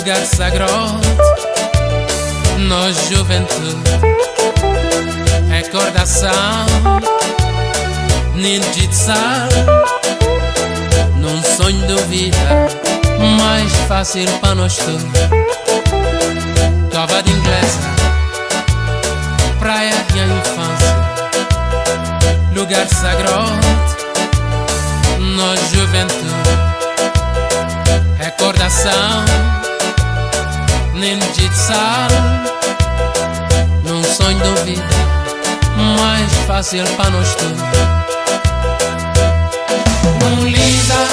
lugar sagrado na juventude, recordação, ninho de sal, num sonho de vida mais fácil para nós todos. Cova de inglesa, praia e a infância, lugar sagrado na juventude, recordação, ninho de sal, num sonho de vida mais fácil para nós todos. Lisa,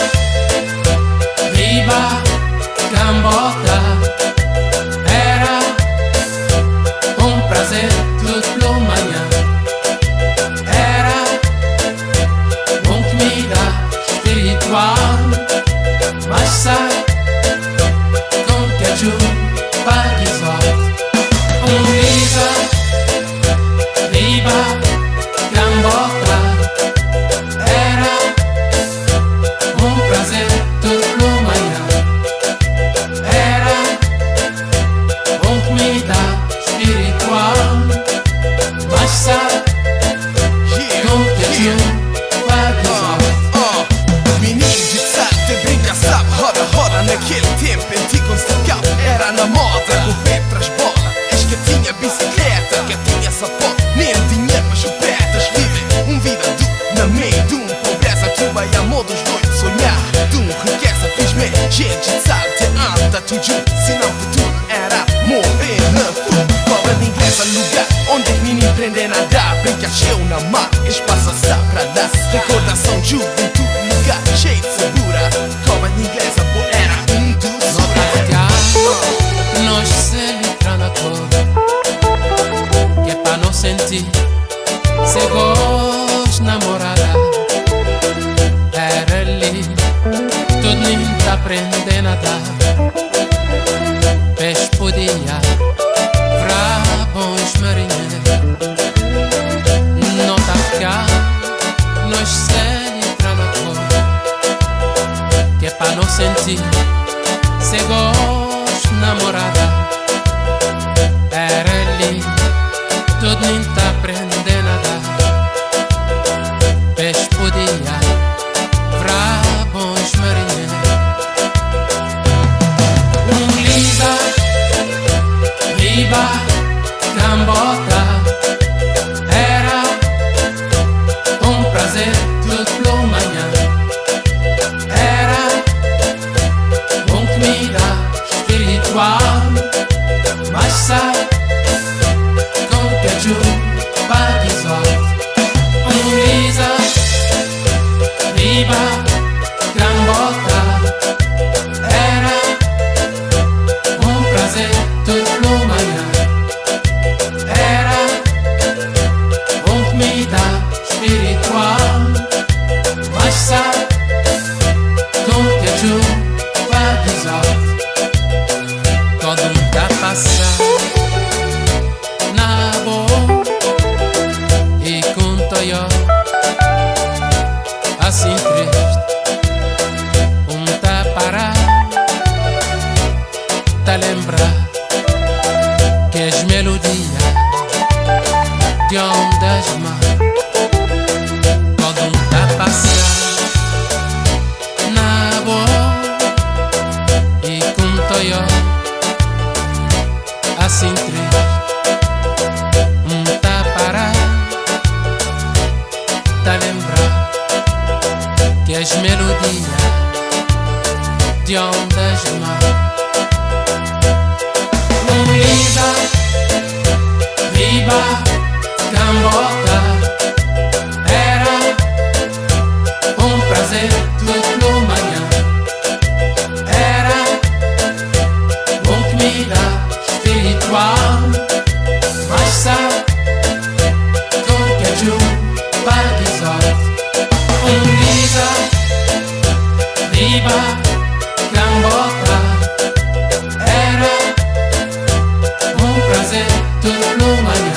Riba, Cambota, era um prazer tudo pela manhã. Era uma comida espiritual, mas sai com queijo para guisado. Lisa, Riba, Cambota, era um prazer tudo pela manhã. Era uma comida espiritual, mas sai com queijo para guisado. Menino de salto e brinca, sabe, roda, roda. Naquele tempo antigo se capa era na moda. Correr tras bola, que tinha bicicleta, que tinha sapato, nem dinheiro para chupetas. Vive vida dura na meio de pobreza. Tu vai amor dos dois, sonhar de riqueza. Felizmente, gente de salto anda tudo junto. Se não futuro era morrer na rua. Cova de inglesa, lugar onde os meninos aprendem a nadar. Brinca cheio na mar, espaço só pra dar. Recordação, juventude, lugar cheio de segura. Cova de inglesa, era doçura. Nós se livra na cor, que é pra não sentir se gosta namorada. Era ali, tudo nem tá aprendendo a dar. Peixe podia, bons marinheiros. Não tá ficar, nós se livra na cor, que é pra não sentir se gosta namorada. Era ali, tudo nem tá aprendendo a dar. Peixe podia, bons marinheiros. Lisa, Riba, Cambota, era um prazer tudo pela manhã. Era uma comida espiritual, mas sai com queijo para guisado. Lisa, Riba, Cambota, era um prazer tudo pela manhã. Era uma comida espiritual, mas sai com queijo para guisado. Todo mundo tá passando na boa e com Toyota, assim triste. Tá parado, tá lembrar que as melodias de ondas mar. Todo mundo tá passando na boa e com Toyota, assim triste. Tá parado, tá lembrar que as melodias de ondas mar. Lisa, Riba, Cambota, era um prazer tudo pela manhã. Era uma comida espiritual, mas sai com queijo para guisado. Lisa, Riba, Cambota, era um prazer tudo pela manhã.